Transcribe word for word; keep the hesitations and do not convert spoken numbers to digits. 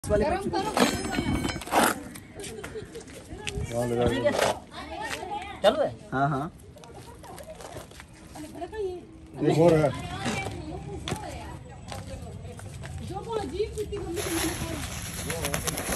गरम करो। चलो है। हाँ हाँ एक और है। जो वो अजीब कितनी